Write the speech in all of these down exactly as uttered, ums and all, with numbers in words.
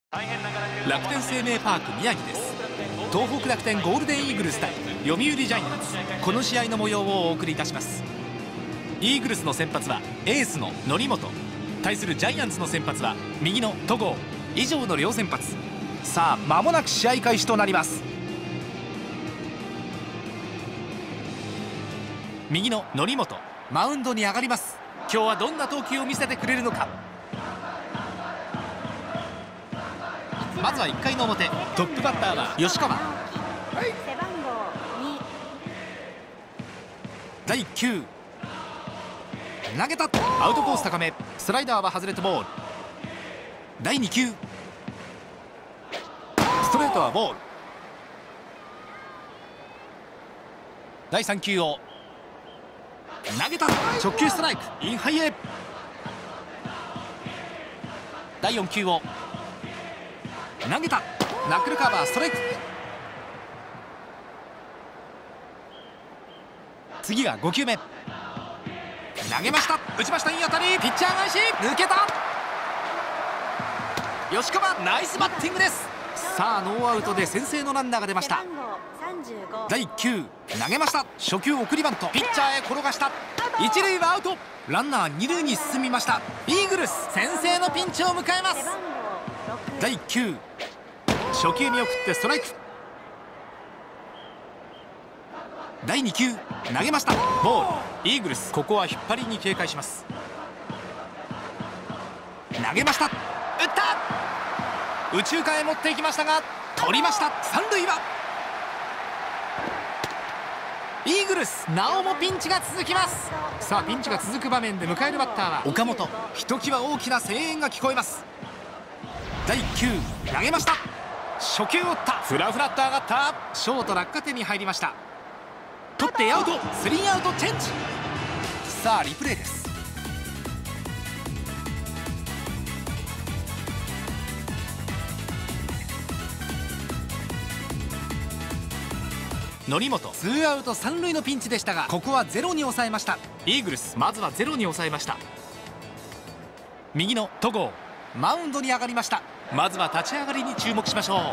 楽天生命パーク宮城です。東北楽天ゴールデンイーグルス対読売ジャイアンツ、この試合の模様をお送りいたします。イーグルスの先発はエースの則本、対するジャイアンツの先発は右の戸郷。以上の両先発。さあ間もなく試合開始となります。右の則本、マウンドに上がります。今日はどんな投球を見せてくれるのか。まずはいっかいの表、トップバッターは吉川。だいいっ球投げた。アウトコース高め、スライダーは外れてボール。だいに球ストレートはボール。だいさん球を投げた。直球ストライク、インハイへ。だいよん球を投げた。ナックルカーバー、ストライク。次がご球目、投げました。打ちました。いい当たり。ピッチャー返し、抜けた。吉川、ナイスバッティングです。さあノーアウトで先制のランナーが出ました。だいいっ球投げました。初球送りバント、ピッチャーへ転がした。一塁はアウト。ランナー二塁に進みました。イーグルス先制のピンチを迎えます。だいいっ球初球見送ってストライク。だいに球投げました。ボール。イーグルスここは引っ張りに警戒します。投げました。打った。右中間へ持っていきましたが取りました。三塁はイーグルス、なおもピンチが続きます。さあピンチが続く場面で迎えるバッターは岡本。ひときわ大きな声援が聞こえます。だいいっ球投げました。初球を打った。フラフラっと上がった。ショート落下点に入りました。取ってアウト。スリーアウトチェンジ。さあリプレイです。則本、ツーアウト三塁のピンチでしたがここはゼロに抑えました。イーグルスまずはゼロに抑えました。右の戸郷、マウンドに上がりました。まずは立ち上がりに注目しましょ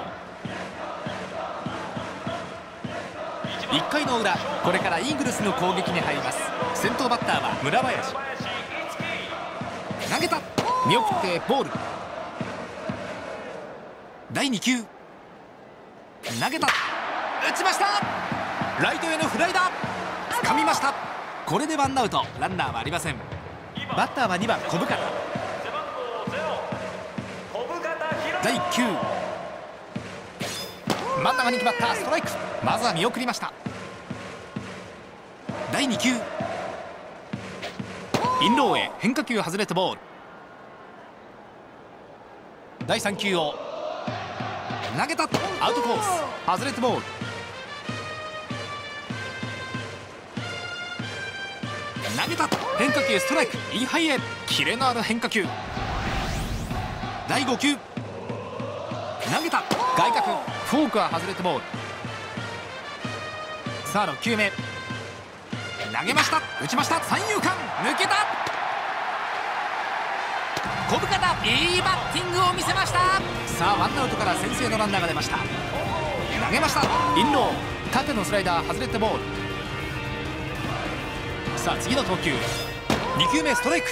う。いっかいの裏、これからイーグルスの攻撃に入ります。先頭バッターは村林。投げた。見送ってボール。だいに球投げた。打ちました。ライトへのフライだ。掴みました。これでワンアウト、ランナーはありません。バッターはにばん小深田。だいいっ球真ん中に決まった。ストライク。まずは見送りました。だいに球インローへ変化球外れてボール。だいさん球を投げた。アウトコース外れてボール。投げた。変化球ストライク、インハイへ。キレのある変化球。だいご球投げた。外角、フォークは外れてボール。さあろっ球目投げました。打ちました。三遊間抜けた。小深田、いいバッティングを見せました。さあワンアウトから先制のランナーが出ました。投げました。インロー、縦のスライダー外れてボール。さあ次の投球、に球目ストライク。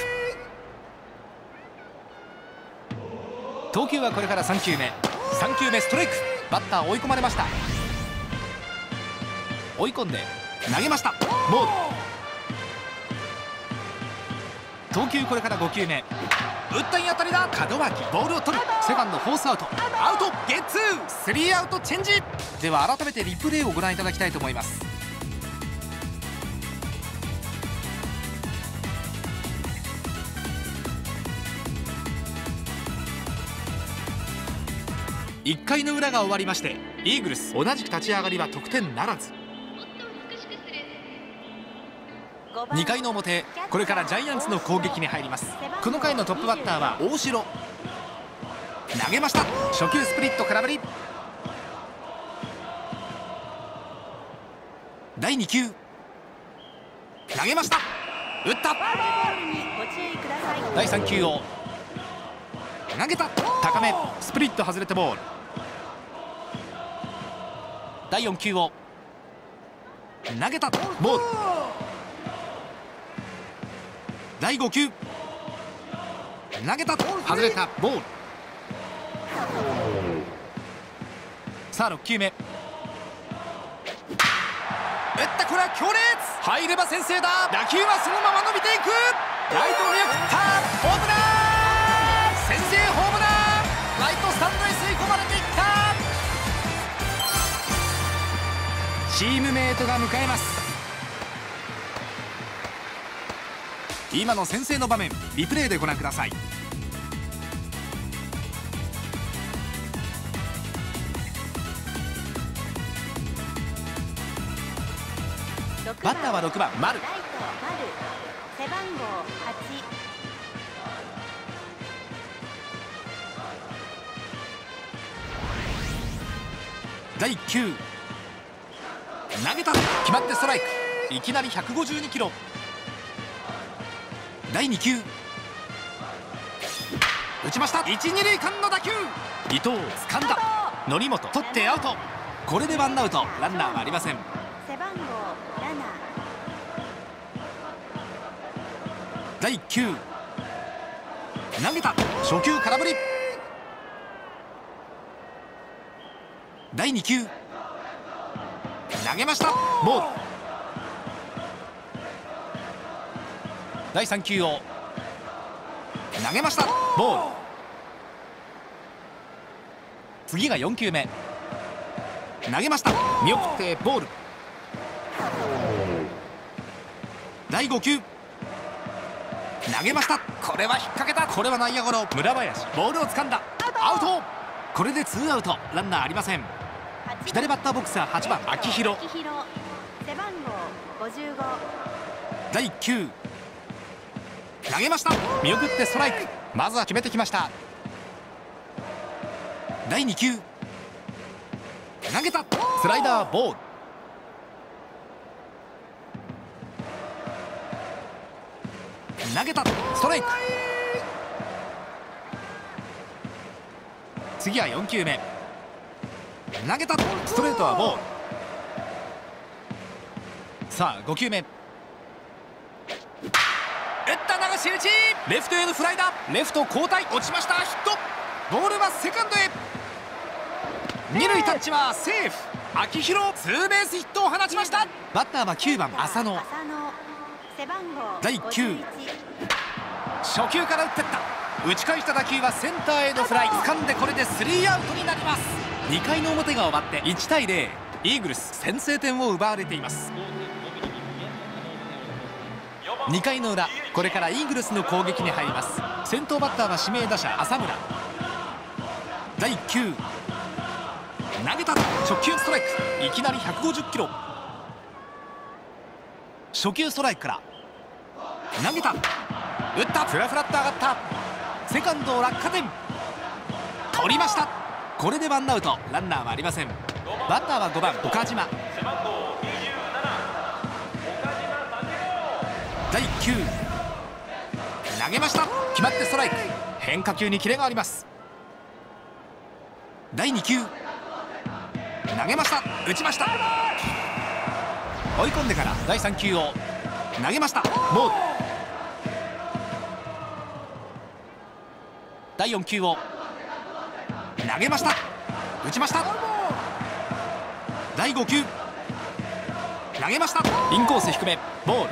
投球はこれからさん球目。さん球目ストライク。バッター追い込まれました。追い込んで投げました。ボール。投球これからご球目。打ったいい当たりだ。門脇、ボールを取る。セカンドフォースアウト。アウト。ゲッツー。スリーアウトチェンジ。では改めてリプレイをご覧いただきたいと思います。いっかいの裏が終わりましてイーグルス同じく立ち上がりは得点ならず。にかいの表、これからジャイアンツの攻撃に入ります。この回のトップバッターは大城。投げました。初球スプリット空振り。だいに球投げました。打った。だいさん球を投投げた高め、スプリット外れてボール。だいよん球を投げたボール。だいご球投げた外れたボール。さあろっ球目、打ったこれは強烈、入れば先制だ。打球はそのまま伸びていく、ライトを見送ったホームラン、先制ホームラン、ライトスタンドへ吸い込まれていった。チームメートが迎えます。今の先制の場面、リプレイでご覧ください。バッターはろくばん丸。 背番号はち。 だいいっ球投げた、決まってストライク、いきなりひゃくごじゅうにキロ。だいに球打ちました、いち、に塁間の打球、伊藤掴んだ、則本取ってアウト。これでワンアウト、ランナーはありません。 背番号なな。 だいいっ球投げた、初球空振り。だいに球投げました、ボール。だいさん球を投げました、ボール。次がよん球目投げました、見送ってボール。だいご球投げました、これは引っ掛けた、これは内野ゴロ。村林ボールを掴んだ、アウト。これでツーアウト、ランナーありません。左バッターボックスははちばん秋広。 背番号ごじゅうご。 だいいっ球投げました、見送ってストライク、まずは決めてきました。だいに球投げた、スライダーボール。投げたストライク。次はよん球目投げた、ストレートはボール。さあご球目、打った流し打ち、レフトへのフライだ、レフト交代、落ちました、ヒット。ボールはセカンドへ、二塁タッチはセーフ。秋広ツーベースヒットを放ちました。バッターはきゅうばん浅野。だいいっ球初球から打ってった、打ち返した打球はセンターへのフライ、掴んでこれでスリーアウトになります。にかいの表が終わっていちたいゼロ、イーグルス先制点を奪われています。にかいの裏、これからイーグルスの攻撃に入ります。先頭バッターは指名打者浅村。だいいっ球投げた、初球ストライク、いきなりひゃくごじゅっキロ。初球ストライクから投げた、打った、フラフラっと上がった、セカンド落下点、取りました。これでワンアウト、ランナーはありません。バッターはごばん岡島。だいいっ球投げました、決まってストライク、変化球にキレがあります。だいに球投げました、打ちました、追い込んでからだいさん球を投げました、ボール。だいよん球を投げました、打ちました。だいご球投げました、インコース低め、ボール。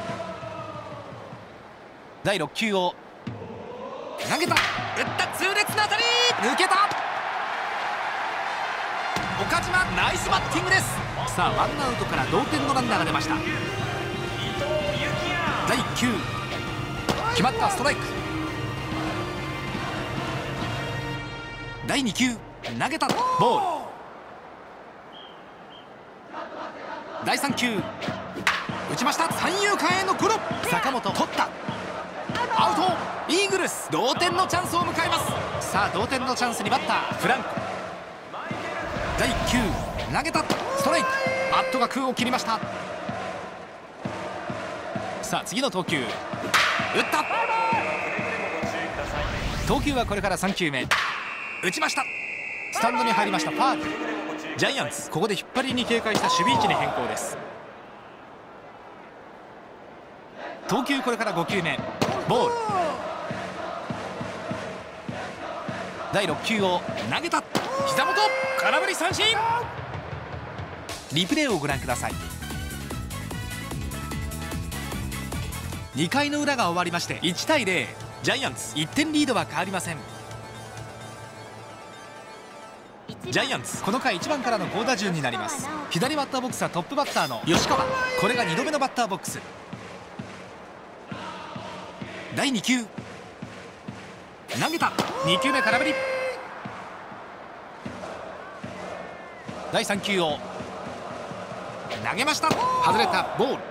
だいろっ球を投げた、打った痛烈な当たり、抜けた。岡島ナイスバッティングです。さあワンアウトから同点のランナーが出ました。だいいっ球決まった、ストライク。だいに球投げた、ボール。だいさん球打ちました、三遊間へのゴロ、坂本取った、アウト。イーグルス同点のチャンスを迎えます。さあ同点のチャンスにバッターフランコ。だいいっ球投げた、ストライク、バットが空を切りました。さあ次の投球、打った、 投球はこれからさん球目。打ちました。スタンドに入りました。ファール。ジャイアンツここで引っ張りに警戒した守備位置に変更です。投球これからご球目。ボール。だいろっ球を投げた。膝元。空振り三振。リプレイをご覧ください。にかいの裏が終わりましていちたいゼロ。ジャイアンツいってんリードは変わりません。ジャイアンツこの回いちばんからの好打順になります。左バッターボックスはトップバッターの吉川。これがにどめのバッターボックス。だいに球投げた。に球目空振り。だいさん球を投げました。外れた。ボール。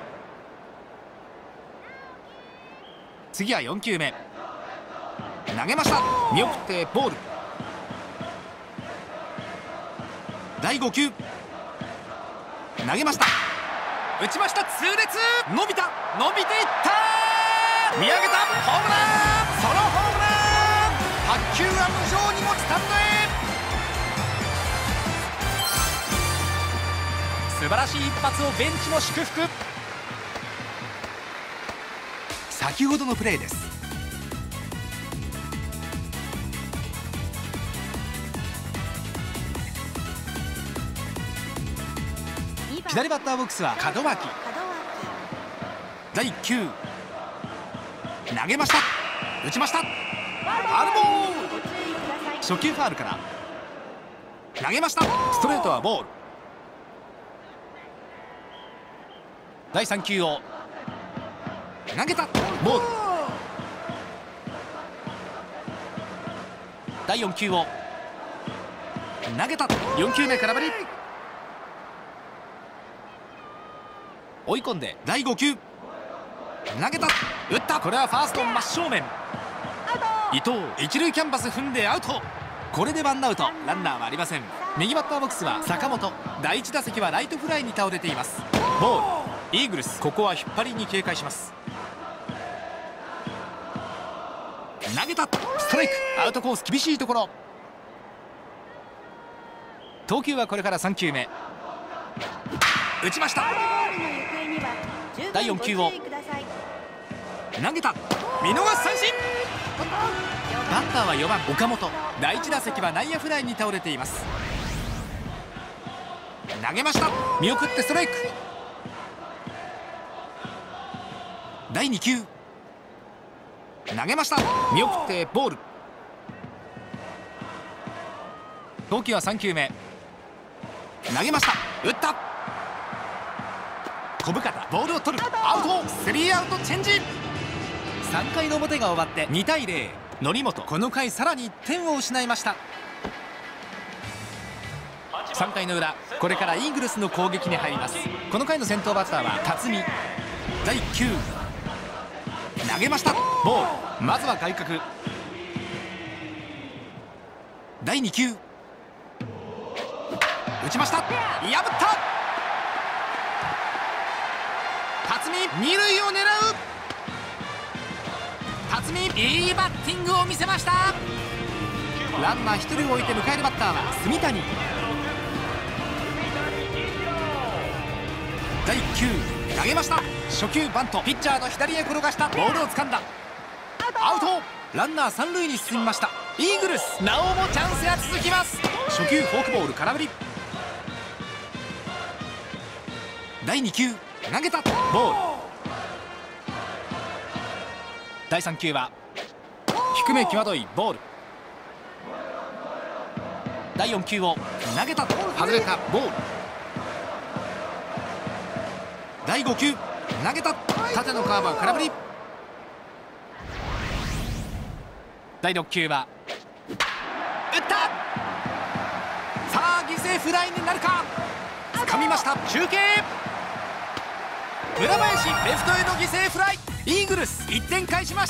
次はよん球目投げました。見送ってボール。だいご球投げました。打ちました。痛烈。伸びた。伸びていった。見上げた。ホームラン。ソロホームラン。白球は無情にもスタンドへ。素晴らしい一発をベンチも祝福。先ほどのプレーです。左バッターボックスは門脇。だいいっ球投げました。打ちました。ファウルボール。初球ファウルから投げました。ストレートはボール。だいさん球を投げた。ボール。だいよん球を投げた。よん球目空振り。追い込んでだいご球投げた。打った。これはファースト真正面。伊藤一塁キャンバス踏んでアウト。これでワンアウト。ランナーはありません。右バッターボックスは坂本。だいいち打席はライトフライに倒れています。ボール。イーグルスここは引っ張りに警戒します。投げた。ストライク。アウトコース厳しいところ。投球はこれからさん球目打ちました。だいよん球を投げた。見逃し三振。バッターはよばん岡本。だいいち打席は内野フライに倒れています。投げました。見送ってストライク。だいに球投げました。見送ってボール。投球はさん球目投げました。打った。小深田ボールを取る。アウト。スリーアウトチェンジ。さんかいの表が終わってにたいゼロ。則本この回さらにいってんを失いました。さんかいの裏これからイーグルスの攻撃に入ります。この回の先頭バッターは辰巳。だいいっ球投げました。ボール。まずは外角。だいに球打ちました。破った。辰巳二塁を狙う。辰巳いいバッティングを見せました。ランナーひとりを置いて迎えるバッターは住谷。だいいっ球投げました。初球バント。ピッチャーの左へ転がしたボールを掴んだ。アウト。ランナー三塁に進みました。イーグルスなおもチャンスが続きます。初球フォークボール空振り。だいに球投げた。ボール。だいさん球は低め際どいボール。だいよん球を投げた。外れた。ボール。だいご球投げた。縦のカーブは空振り。だいろっ球は打った。さあ犠牲フライになるか。掴みました。中継。村林レフトへの犠牲フライ。イーグルスいってん返しました。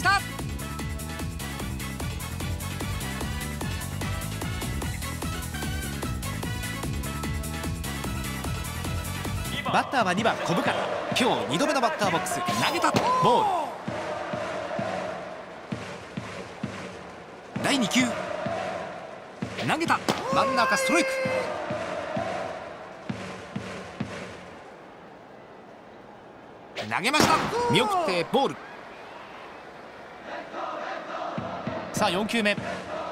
バッターはにばん小深田。今日にどめのバッターボックス。投げた。ボール。 に球投げた。真ん中ストライク。投げました。見送ってボール。さあよん球目打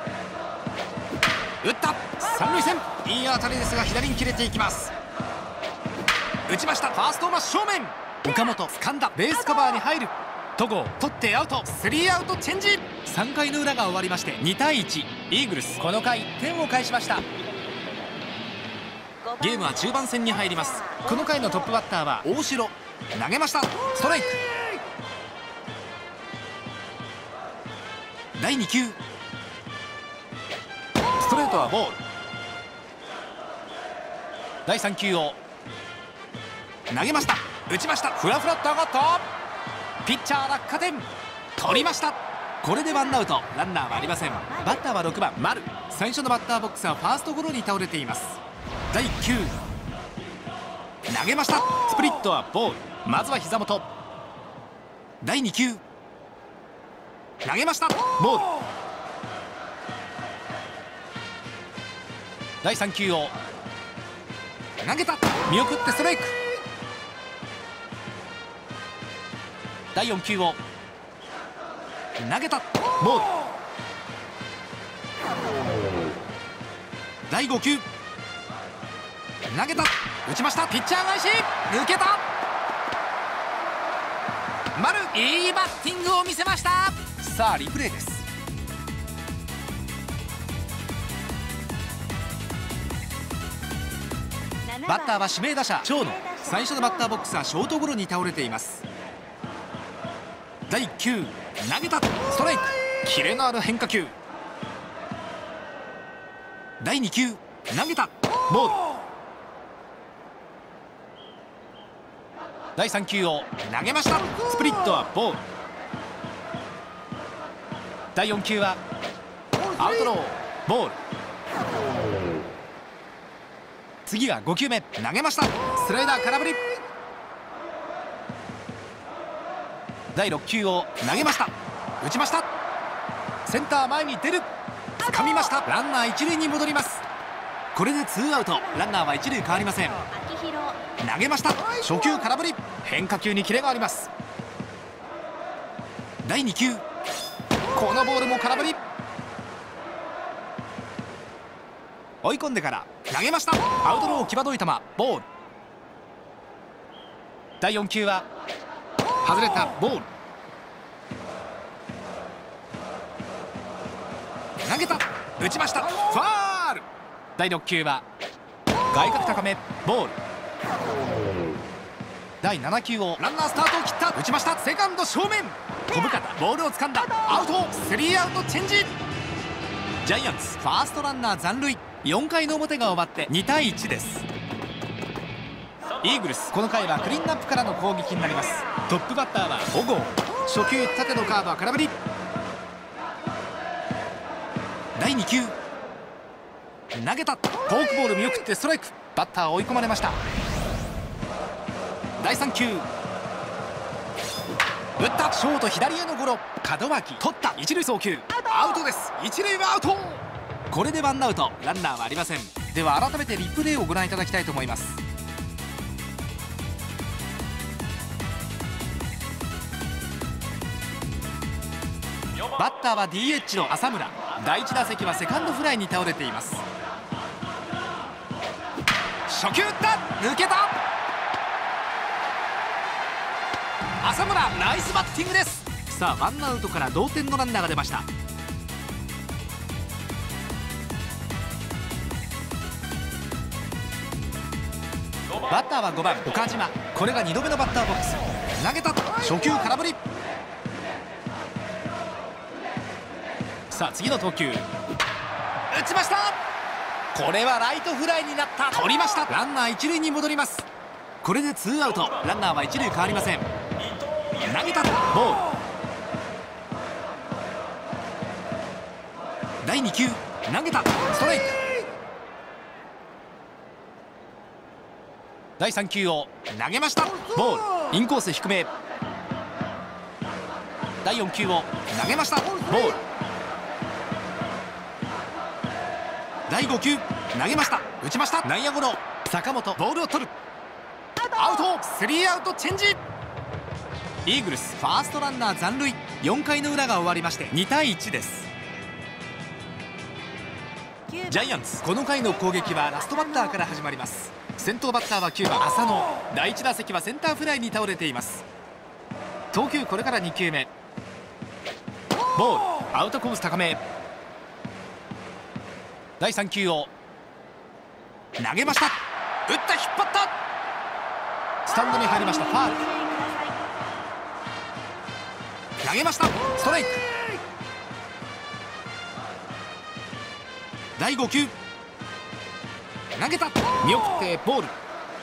った。三塁線いい当たりですが左に切れていきます。打ちました。ファースト真正面。岡本掴んだ。ベースカバーに入る。戸郷取ってアウト。スリーアウトチェンジ。さんかいの裏が終わりましてにたいいち。イーグルスこの回いってんを返しました。ゲームは中盤戦に入ります。この回のトップバッターは大城。投げました。ストライク。だいに球ストレートはボール。だいさん球を投げました。打ちました。フラフラっと上がった。ピッチャー落下点。取りました。これでワンアウト。ランナーはありません。バッターはろくばん丸。最初のバッターボックスはファーストゴロに倒れています。だいいっ球投げました。スプリットはボール。まずは膝元。だいに球投げました。ボール。だいさん球を投げた。見送ってストライク。だいよん球を投げた。ボール。だいご球投げた。打ちました。ピッチャー返し抜けた。丸いいバッティングを見せました。さあリプレイです。バッターは指名打者長野。最初のバッターボックスはショートゴロに倒れています。だいいっ球投げた。ストライク。キレのある変化球。だいに球投げた。ボール。だいさん球を投げました。スプリットはボール。だいよん球はアウトローボール。次がご球目投げました。スライダー空振り。だいろっ球を投げました。打ちました。センター前に出る。掴みました。ランナー一塁に戻ります。これでツーアウト。ランナーは一塁変わりません。投げました。初球空振り。変化球にキレがあります。だいに球このボールも空振り。追い込んでから投げました。アウトロー際どい球ボール。だいよん球は外れた。ボール。投げた。打ちました。ファール。だいろっ球は外角高めボール。だいなな球をランナースタートを切った。打ちました。セカンド正面。小深田ボールを掴んだ。アウト。スリーアウトチェンジ。ジャイアンツファーストランナー残塁。よんかいの表が終わってにたいいちです。イーグルスこの回はクリーンアップからの攻撃になります。トップバッターは小郷。初球縦のカーブは空振り。だいに球投げた。フォークボール見送ってストライク。バッター追い込まれました。だいさん球打った。ショート左へのゴロ。門脇取った。一塁送球アウトです。一塁はアウト。これでワンアウト。ランナーはありません。では改めてリプレイをご覧いただきたいと思います。バッターは ディーエイチ の浅村。だいいち打席はセカンドフライに倒れています。初球打った。抜けた。浅村ナイスバッティングです。さあワンアウトから同点のランナーが出ました。バッターはごばん岡島。これがにどめのバッターボックス。投げた。初球空振り。さあ次の投球打ちました。これはライトフライになった。取りました。ランナー一塁に戻ります。これでツーアウト。ランナーは一塁変わりません。投げた。ボール。だいに球投げた。ストライク。だいさん球を投げました。ボール。インコース低め。だいよん球を投げました。ボール。 だいご球投げました。打ちました。内野ゴロ。坂本ボールを取る。アウト。スリーアウトチェンジ。イーグルスファーストランナー残塁。よんかいの裏が終わりましてにたいいちです。ジャイアンツこの回の攻撃はラストバッターから始まります。先頭バッターはきゅうばん浅野。だいいち打席はセンターフライに倒れています。投球これからに球目。ボール。アウトコース高め。だいさん球を投げました。打った。引っ張った。スタンドに入りました。ファール。投げました。ストライク。だいご球投げた。見送ってボール。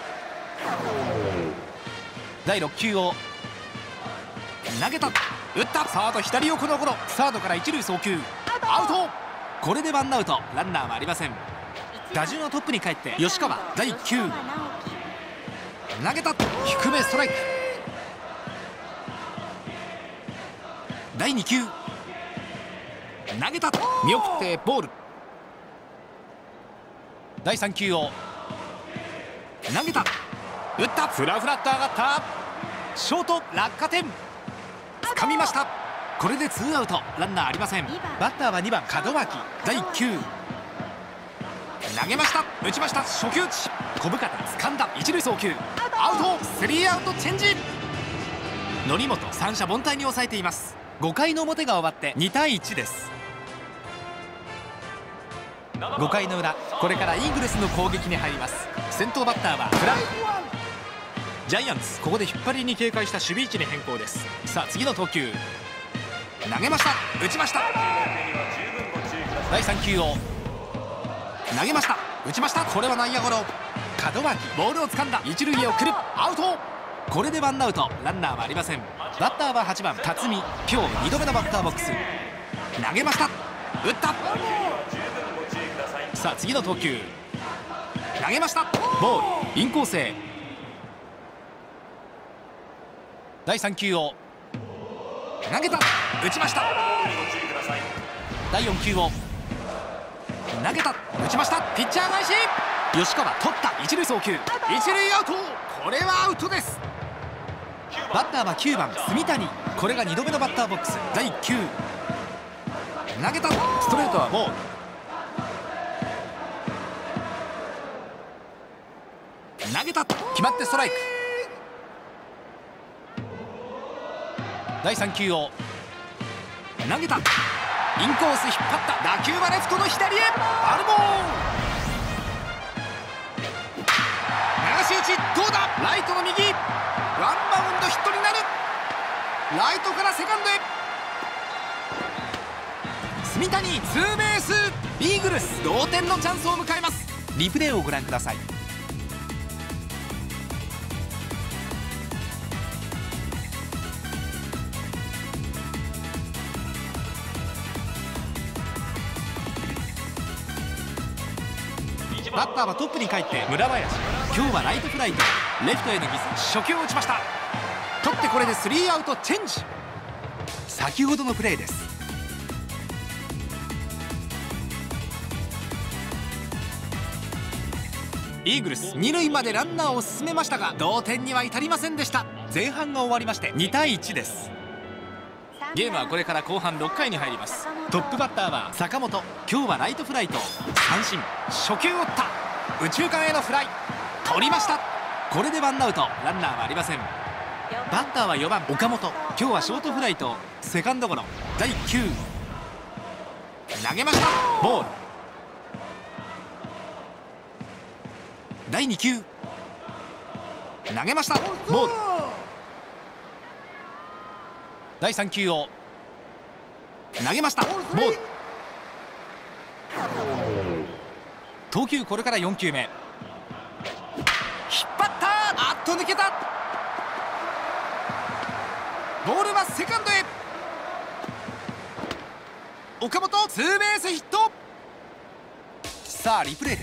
だいろっ球を投げた。打った。サード左横のゴロ。サードから一塁送球。アウト。これでワンアウト。ランナーはありません。打順はトップに帰って吉川。だいいっ球投げた。低めストライク。だいに球投げた。見送ってボール。だいさん球を投げた。打った。フラフラっと上がった。ショート落下点。掴みました。これでツーアウト。ランナーありません。バッターはにばん門脇。だいいっ球投げました。打ちました。初球打ち。小深田掴んだ。一塁送球。アウト。スリーアウトチェンジ。則本三者凡退に抑えています。ごかいの表が終わってにたいいちです。ごかいの裏これからイーグルスの攻撃に入ります。先頭バッターはフライ。ジャイアンツここで引っ張りに警戒した守備位置に変更です。さあ次の投球投げました。打ちました。だいさん球を投げました。打ちました。これは内野ゴロ。門脇ボールを掴んだ。一塁へ送る。アウト。これでワンアウト。ランナーはありません。バッターははちばん辰巳。今日にどめのバッターボックス。投げました。打った。さあ次の投球投げました。ボール。インコースへ。だいさん球を投げた。打ちました。だいよん球を投げた。打ちました。ピッチャー返し。吉川取った。一塁送球。一塁アウト。これはアウトです。バッターはきゅうばん住谷。これがにどめのバッターボックス。だいいっ球投げた。ストレートはボール。投げた。決まってストライク。だいさん球を投げた。インコース引っ張った。打球はレフトの左へ。ファウルボール。流し打ち。どうだ。ライトの右。ワンバウンドヒットになる。ライトからセカンドへ。住谷ツーベース。イーグルス同点のチャンスを迎えます。リプレイをご覧ください。バッターはトップに帰って村林。今日はライトフライとレフトへのギス。初球を打ちました。取ってこれでスリーアウトチェンジ。先ほどのプレーです。イーグルスに塁までランナーを進めましたが同点には至りませんでした。前半が終わりましてにたいいちです。ゲームはこれから後半ろっかいに入ります。トップバッターは坂本。今日はライトフライと三振。初球を打った。右中間へのフライ。取りました。これでワンアウト。ランナーはありません。バッターはよばん岡本。今日はショートフライとセカンドゴロ。だいいっ球投げました。ボール。だいに球投げました。ボール。だいさん球を投げました。ボール。投球これからよん球目。引っ張った。あっと抜けた。ボールはセカンドへ。岡本ツーベースヒット。さあリプレイです。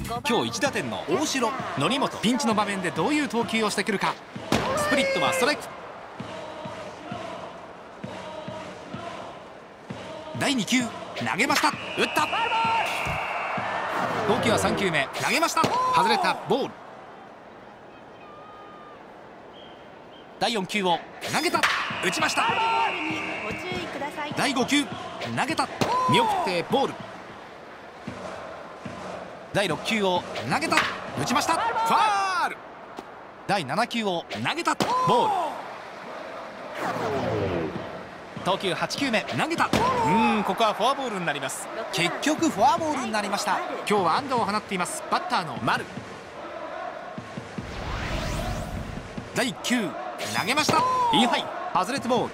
今日いち打点の大城。則本、ピンチの場面でどういう投球をしてくるか。スプリットはストライク。だいに球投げました。打った。投球はさん球目投げました。外れた。ボール。だいよん球を投げた。打ちました。だいご球投げた。見送ってボール。だいろっ球を投げた。打ちました。ファール。だいなな球を投げた。ボール。投球はち球目投げた。うーん、ここはフォアボールになります。結局フォアボールになりました。今日は安打を放っていますバッターの丸。だいいっ球投げました。インハイ外れてボール。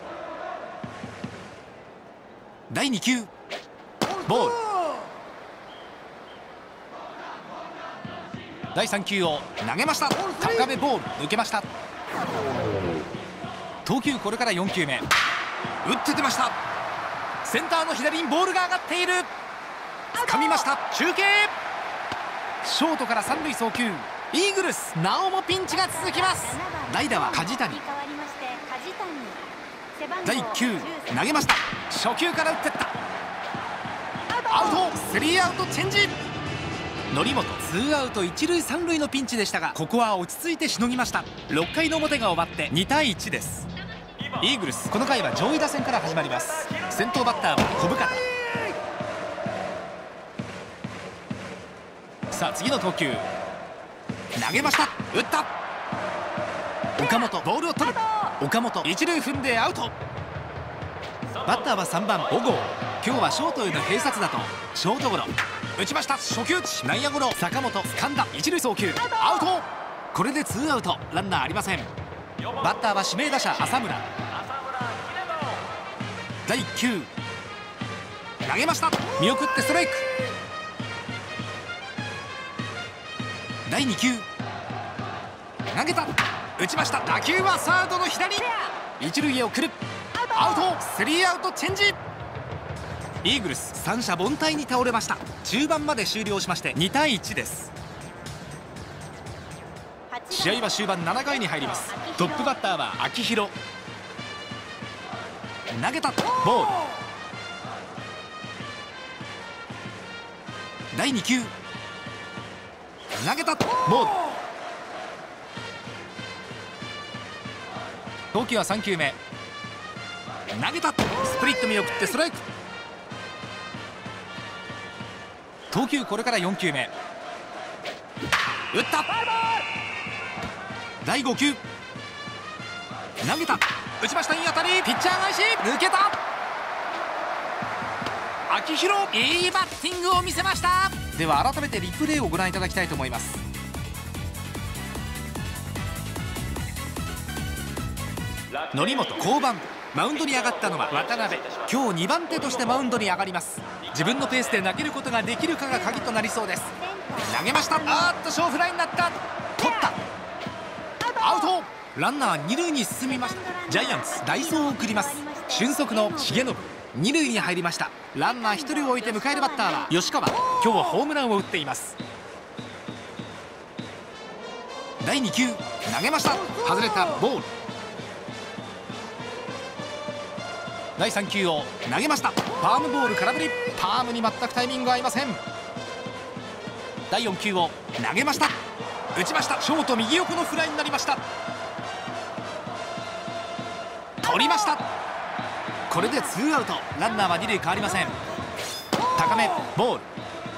だいに球ボール。だいさん球を投げました。高めボール抜けました。投球これからよん球目打って出ました。センターの左にボールが上がっている。掴みました。中継。ショートから三塁送球。イーグルスなおもピンチが続きます。代打は梶谷。だいいっ球投げました。初球から打ってった。アウト。スリーアウトチェンジ。則本、ツーアウト一塁三塁のピンチでしたが、ここは落ち着いてしのぎました。ろっかいの表が終わってにたいいちです。イーグルス、この回は上位打線から始まります。先頭バッターは小深田。さあ次の投球投げました。打った。岡本、ボールを取る。岡本、一塁踏んでアウト。バッターはさんばん小郷。今日はショートへの併殺だとショートゴロ。打ちました。初球内野ゴロ。坂本掴んだ。一塁送球アウト。これでツーアウトランナーありません。バッターは指名打者浅村。だいいっ球投げました。見送ってストライク。だいに球投げた。打ちました。打球はサードの左。一塁へ送る。アウト。スリーアウトチェンジ。イーグルス三者凡退に倒れました。中盤まで終了しましてにたいいちです。試合は終盤ななかいに入ります。トップバッターは秋広。投げた。ボール。だいに球投げた。ボール。投球はさん球目投げた。スプリット見送ってストライク。投球これからよん球目打った。だいご球投げた。打ちました。いい当たり。ピッチャー返し抜けた。秋広、いいバッティングを見せました。では改めてリプレイをご覧いただきたいと思います。則本降板。マウンドに上がったのは渡辺。今日にばん手としてマウンドに上がります。自分のペースで投げることができるかが鍵となりそうです。投げました。あーっと小フライになった。取った。アウト。ランナー二塁に進みました。ジャイアンツ代走を送ります。俊足の重信二塁に入りました。ランナー一人を置いて迎えるバッターは吉川。今日はホームランを打っています。だいに球投げました。外れた。ボール。だいさん球を投げました。パームボール空振り。パームに全くタイミング合いません。だいよん球を投げました。打ちました。ショート右横のフライになりました。取りました。これでツーアウト。ランナーは二塁変わりません。高めボール。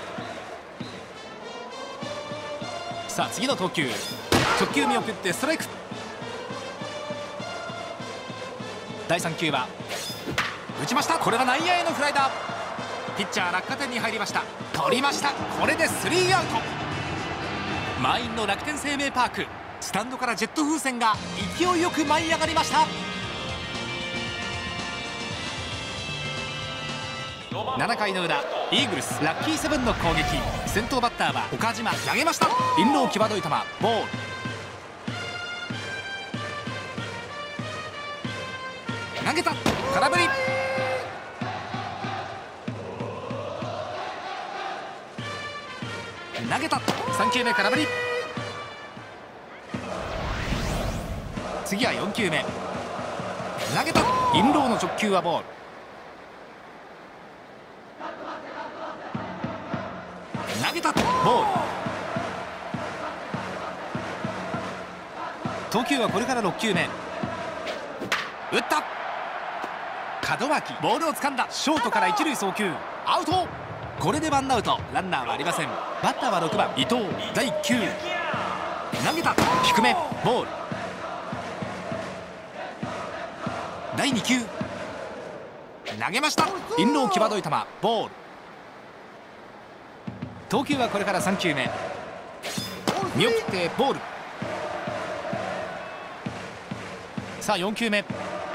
さあ次の投球直球見送ってストライク。だいさん球は打ちました。これは内野へのフライだ。ピッチャー落下点に入りました。取りました。これでスリーアウト。満員の楽天生命パーク。スタンドからジェット風船が勢いよく舞い上がりました。ななかいの裏、イーグルスラッキーセブンの攻撃。先頭バッターは岡島。投げました。インロー際どい球ボール。投げた。空振り。 投げた。さん球目空振り。次はよん球目投げた。インローの直球はボール。投げたボール。投球はこれからろっ球目。打った。門脇ボールを掴んだ。ショートから一塁送球アウト。これでワンアウト、ランナーはありません。バッターはろくばん伊藤。だいいっ球投げた。低めボール。だいに球投げました。インロー際どい球ボール。投球はこれからさん球目見送ってボール。さあよん球目打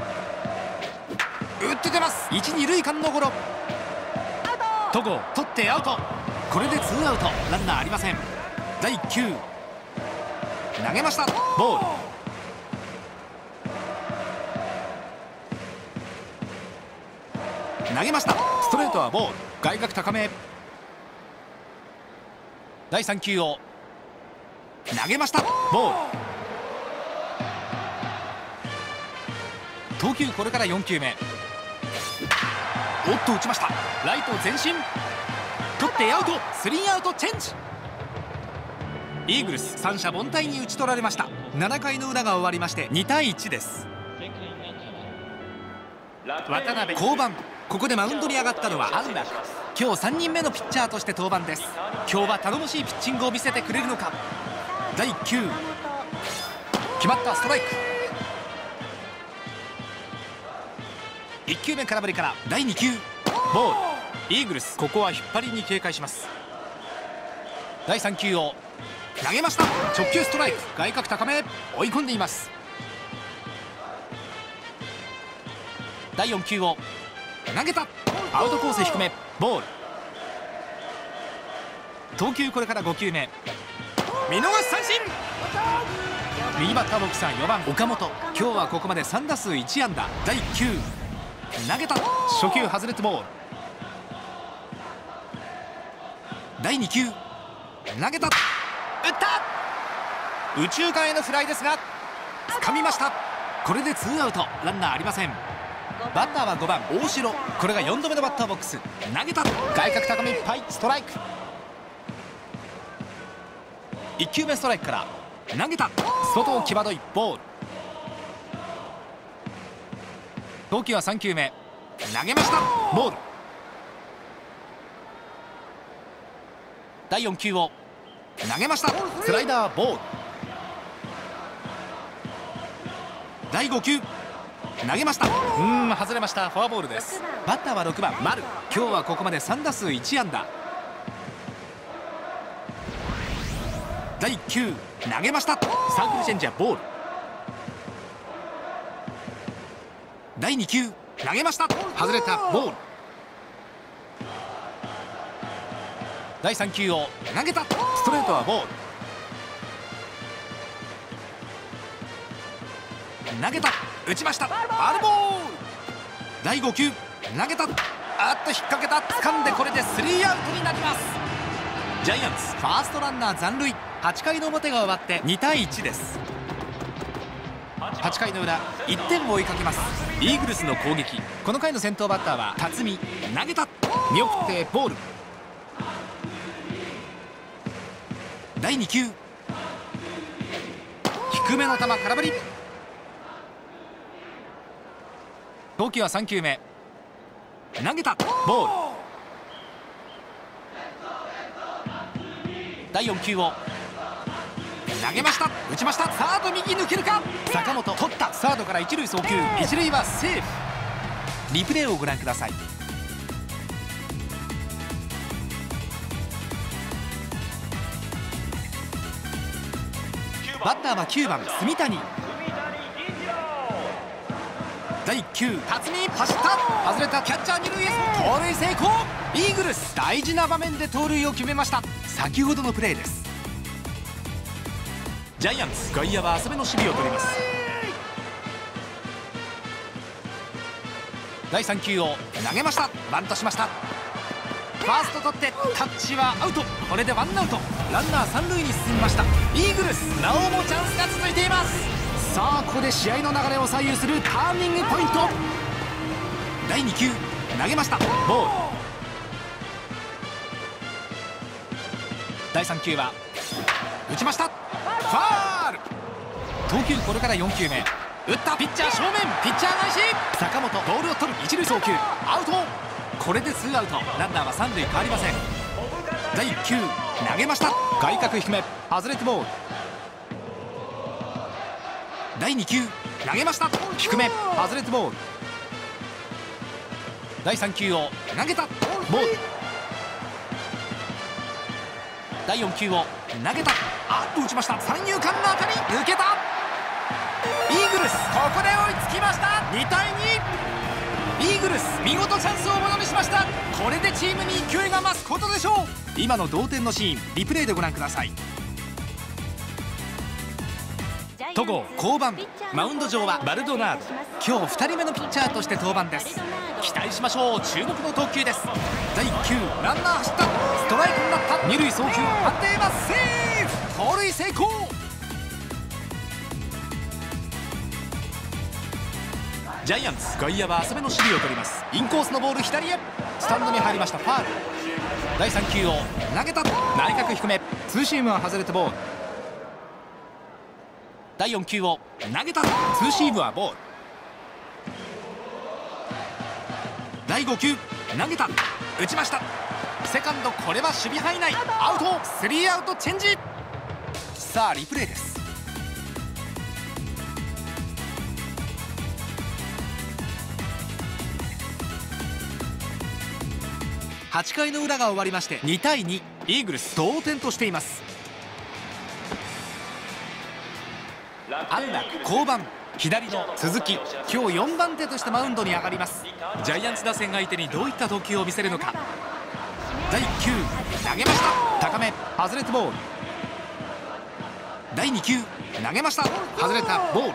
って出ます。いち、に塁間のゴロ。戸郷取ってアウト。これでツーアウト、ランナーありません。だいいっ球投げましたボール。投げました。ストレートはボール。外角高め。だいさん球を投げましたボール。投球これからよん球目。おっと打ちました。ライト前進取ってアウト。スリーアウトチェンジ。イーグルス三者凡退に打ち取られました。なな回の裏が終わりましてに対いちです。渡辺降板。ここでマウンドに上がったのは安楽。今日さんにんめのピッチャーとして登板です。今日は頼もしいピッチングを見せてくれるのか。だいいっ球決まった。ストライク。いっ球目空振りからだいに球ボール。イーグルスここは引っ張りに警戒します。だいさん球を投げました。直球ストライク。外角高め追い込んでいます。だいよん球を投げた。アウトコース低めボール。投球これからご球目見逃し三振。右バッターボックスはよばん岡本。今日はここまでさん打数いち安打。だいいっ球投げた。初球外れてボール。だいに球投げた。打った。右中間へのフライですが掴みました。これでツーアウト、ランナーありません。バッターはごばん大城。これがよん度目のバッターボックス。投げた。外角高めいっぱいストライク。いっ球目ストライクから投げた。外を際どいボール。投球はさん球目投げましたボール。だいよん球を投げました。スライダーボール。だいご球投げました。うーん外れました。フォアボールです。バッターはろくばん丸。今日はここまでさん打数いち安打。だいいっ球投げました。サークルチェンジャーボール。だいに球投げました。外れたボール。だいさん球を投げた。ストレートはボール。投げた。打ちました。ファウルボール。だいご球投げた。あっと引っ掛けた。掴んでこれでスリーアウトになります。ジャイアンツファーストランナー残塁。はち回の表が終わってに対いちです。はち回の裏いってんを追いかけますイーグルスの攻撃。この回の先頭バッターは辰巳。投げた。見送ってボール。だいに球低めの球空振り。投球はさん球目投げたボール。だいよん球を投げました。打ちました。サード右抜けるか。坂本取った。サードから一塁送球。一塁はセーフ。リプレイをご覧ください。バッターはきゅうばん住谷。だいいっ球辰巳走った。外れた。キャッチャー二塁へ盗塁成功。イーグルス大事な場面で盗塁を決めました。先ほどのプレーです。ジャイアンツ外野は浅めの守備を取ります。だいさん球を投げました。バントしました。 ファースト取ってタッチはアウト。これでワンアウト、ランナー三塁に進みました。イーグルスなおもチャンスが続いています。さあここで試合の流れを左右するターニングポイント。だいに球投げました。ボール。だいさん球は打ちました。ファール。投球これからよん球目。打った。ピッチャー正面。ピッチャー返し。坂本ボールを取る。一塁送球アウト。これでツーアウト、ランナーは三塁変わりません。だいいっ球投げました。外角低め外れてボール。だいに球投げました。低め外れてボール。だいさん球を投げた。ボール。だいよん球を投げた。あっと打ちました。三遊間の当たり抜けた。イーグルスここで追いつきました。にたいに。イーグルス見事チャンスをものにしました。これでチームに勢いが増すことでしょう。今の同点のシーンリプレイでご覧ください。戸郷降板。マウンド上はバルドナード。今日ふたりめのピッチャーとして登板です。期待しましょう。注目の投球です。だいいっ球ランナー走った。ストライクになった。二塁送球判定はセーフ。盗塁成功。ジャイアンツ外野は浅めの守備を取ります。インコースのボール左へ。スタンドに入りました。ファール。だいさん球を投げた。内角低めツーシームは外れてボール。だいよん球を投げた。ツーシームはボール。だいご球投げた。打ちました。セカンドこれは守備範囲内。アウト。スリーアウトチェンジ。さあリプレイです。はち回の裏が終わりましてにたいに、イーグルス同点としています。安楽降板。左の鈴木今日よんばん手としてマウンドに上がります。ジャイアンツ打線相手にどういった投球を見せるのか。だいいっ球投げました。高め外れてボール。だいに球投げました。外れたボール。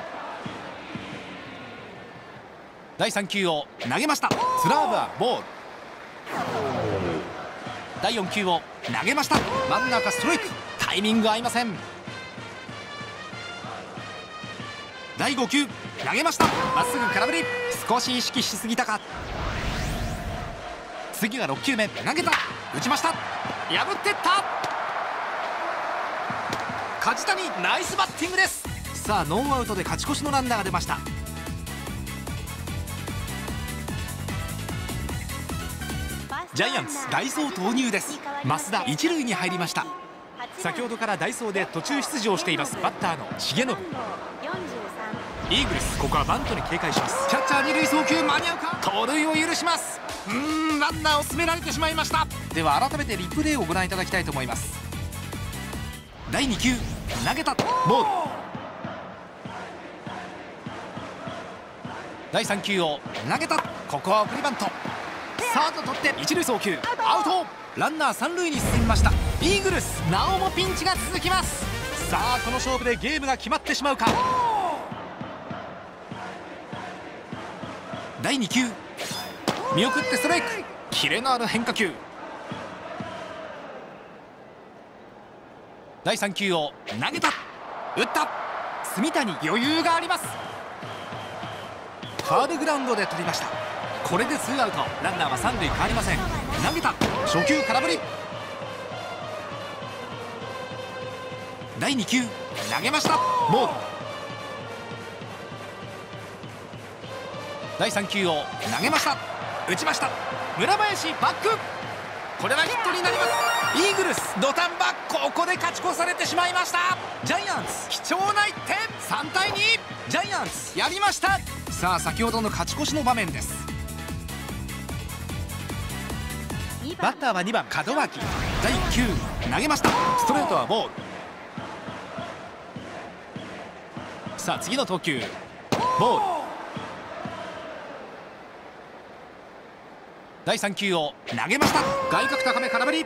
だいさん球を投げました。スラーバーボール。だいよん球を投げました。真ん中ストライク。タイミング合いません。だいご球投げました。まっすぐ空振り。少し意識しすぎたか。次はろっ球目投げた。打ちました。破ってった。梶谷ナイスバッティングです。さあノーアウトで勝ち越しのランナーが出ました。ジャイアンツ代走投入です。増田一塁に入りました。先ほどから代走で途中出場していますバッターの重信。イーグルスここはバントに警戒します。キャッチャー二塁送球間に合うか。盗塁を許します。うーんランナーを進められてしまいました。では改めてリプレイをご覧いただきたいと思います。だいに球投げた。ボール。だいさん球を投げた。ここは送りバント。サード取って一塁送球アウト。ランナー三塁に進みました。イーグルスなおもピンチが続きます。さあこの勝負でゲームが決まってしまうか。だいに球見送ってストライク。キレのある変化球。だいさん球を投げた。打った。住谷余裕があります。ファールグラウンドで取りました。これでツーアウト、ランナーは三塁変わりません。投げた。初球空振り。だいに球投げました。ボール。だいさん球を投げました。打ちました。村林バック。これはヒットになります。イーグルス土壇場。ここで勝ち越されてしまいました。ジャイアンツ貴重ないってん。さんたいに。ジャイアンツやりました。さあ先ほどの勝ち越しの場面です。バッターはにばん門脇。だいいっ球投げました。ストレートはボール。さあ次の投球ボール。だいさん球を投げました。外角高め空振り。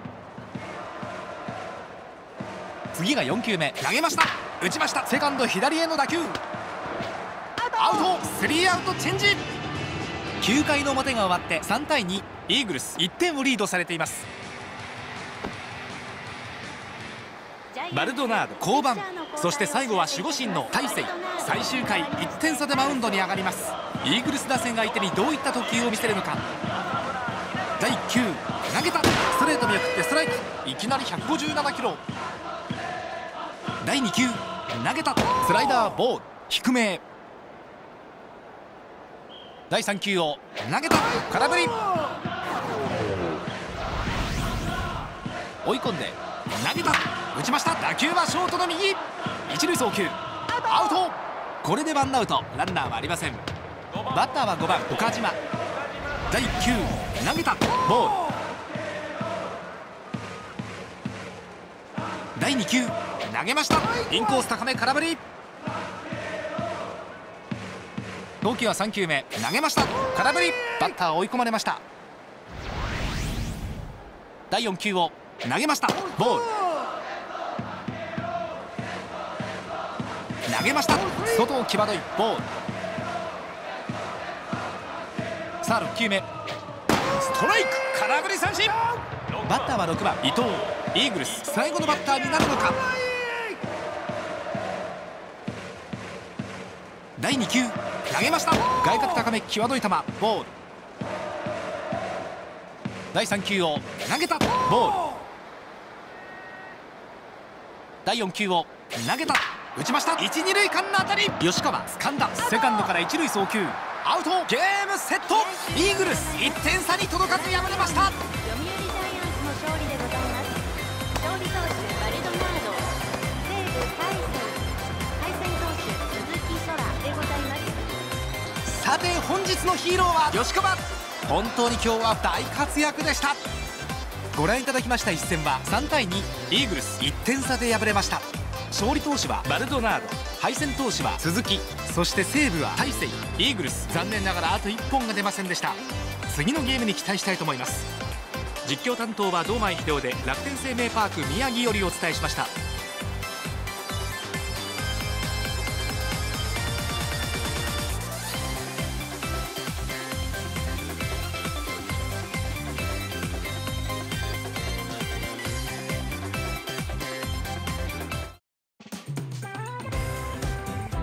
次がよん球目投げました。打ちました。セカンド左への打球アウト。スリーアウトチェンジ。きゅう回の表が終わってさんたいに。 イーグルスいってんをリードされています。バルドナード降板、そして最後は守護神の大勢。最終回いってん差でマウンドに上がります。イーグルス打線相手にどういった投球を見せるのか。だいいっ球投げた、ストレート見送ってストライク、いきなりひゃくごじゅうななキロ。だいに球投げた、スライダーボール低め。だいさん球を投げた、空振り。追い込んで投げた、打ちました。打球はショートの右、一塁送球アウト。これでワンアウト、ランナーはありません。バッターはごばん岡島。だいいっ球投げた、ボール。だいに球投げました、インコース高め空振り。投球はさん球目投げました、空振り。バッター追い込まれました。だいよん球を投げました、ボール。投げました、外を際どいボール。さあろっ球目ストライク、空振り三振。バッターはろくばん伊藤。イーグルス最後のバッターになるのか。だいに球投げました、外角高め際どい球ボール。だいさん球を投げた、ボール。だいよん球を投げた、打ちました、いち、に塁間の当たり。吉川掴んだ、セカンドから一塁送球アウト。ゲームセット。イーグルスいってん差に届かず敗れました。 読売ジャイアンツの勝利でございます。勝利投手バルドナード、西武大勢、対戦投手鈴木空でございます。 さて本日のヒーローは吉川。本当に今日は大活躍でした。ご覧いただきました一戦はさんたいに、イーグルスいってん差で敗れました。勝利投手はバルドナード、敗戦投手は鈴木、そして西武は大勢。イーグルス残念ながらあといっぽんが出ませんでした。次のゲームに期待したいと思います。実況担当は堂前秀夫で楽天生命パーク宮城よりお伝えしました。